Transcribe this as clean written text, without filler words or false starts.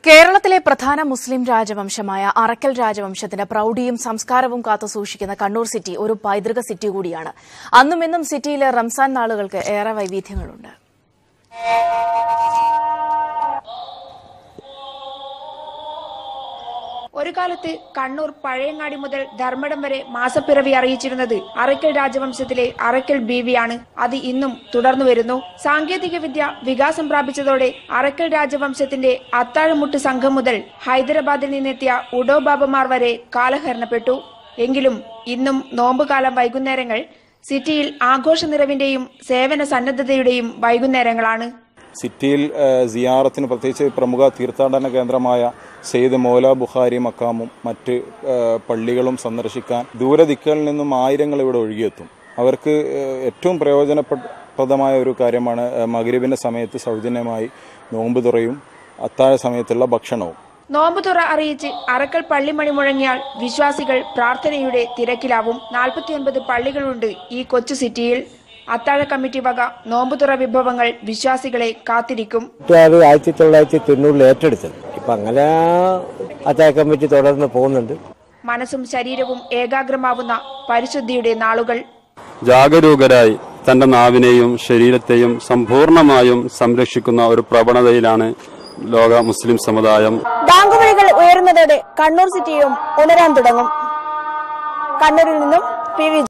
കേരളത്തിലെ പ്രധാന മുസ്ലിം രാജവംശമായ അറക്കൽ രാജവംശത്തിന്റെ പ്രൌഢിയും സംസ്കാരവും കാത്തുസൂക്ഷിക്കുന്ന കണ്ണൂർ സിറ്റി ഒരു പൈതൃക സിറ്റി കൂടിയാണ്. അന്നും ഇന്നും സിറ്റിയിലെ റംസാൻ നാളുകൾക്ക് ഏറെ വൈവിധ്യങ്ങളുണ്ട്. ഒരു കാലത്ത് കണ്ണൂർ പഴയങ്ങാടി മുതൽ ധർമ്മടം വരെ മാസപ്പിറവി അറിയിച്ചിരുന്നത് അറക്കൽ രാജവംശത്തിലെ അറക്കൽ ബീവിയാണ്. അത് ഇന്നും തുടർന്നു വരുന്നു. സാങ്കേതിക വിദ്യ വികാസം പ്രാപിച്ചതോടെ അറക്കൽ രാജവംശത്തിന്റെ അത്താഴമുട്ട് സംഘം മുതൽ ഹൈദരാബാദിൽ നിന്നെത്തിയ ഉഡോബാബമാർ വരെ കാലഹരണപ്പെട്ടു. എങ്കിലും ഇന്നും നോമ്പുകാലം വൈകുന്നേരങ്ങൾ സിറ്റിയിൽ ആഘോഷ നിറവിന്റെയും സേവന സന്നദ്ധതയുടെയും വൈകുന്നേരങ്ങളാണ്. സിറ്റിയിൽ സിയാറത്തിന് പ്രത്യേകിച്ച് പ്രമുഖ തീർത്ഥാടന കേന്ദ്രമായ സെയ്ദ് മൗല ബുഖാരി മക്കാമും മറ്റ് പള്ളികളും സന്ദർശിക്കാൻ ദൂരദിക്കുകളിൽ നിന്നും ആയിരങ്ങൾ ഇവിടെ ഒഴുകിയെത്തും. അവർക്ക് ഏറ്റവും പ്രയോജനപ്രദമായ ഒരു കാര്യമാണ് മഗ്രിബിന്റെ സമയത്ത് സൗജന്യമായി നോമ്പ് തുറയും അത്താഴ സമയത്തുള്ള ഭക്ഷണവും. നോമ്പുതുറ അറിയിച്ച് അറക്കൽ പള്ളിമണി മുഴങ്ങിയാൽ വിശ്വാസികൾ പ്രാർത്ഥനയുടെ തിരക്കിലാവും. 49 പള്ളികളുണ്ട് ഈ കൊച്ചു സിറ്റിയിൽ. അത്താഴ കമ്മിറ്റി വക നോമ്പുതുറ വിഭവങ്ങൾ വിശ്വാസികളെ കാത്തിരിക്കും. 1990 ഏറ്റെടുത്തത് ഇപ്പൊ അങ്ങനെ അത്താഴ കമ്മിറ്റി തുടർന്ന് പോകുന്നുണ്ട്. മനസ്സും ശരീരവും ഏകാഗ്രമാവുന്ന പരിശുദ്ധിയുടെ നാളുകൾ. ജാഗരൂകരായി തന്റെ നാവിനെയും ശരീരത്തെയും സമ്പൂർണമായും സംരക്ഷിക്കുന്ന ഒരു പ്രവണതയിലാണ് ലോക മുസ്ലിം സമുദായം. ബാങ്കുവിളികൾ ഉയരുന്നതോടെ കണ്ണൂർ സിറ്റിയും ഉണരാൻ തുടങ്ങും. കണ്ണൂരിൽ നിന്നും പി.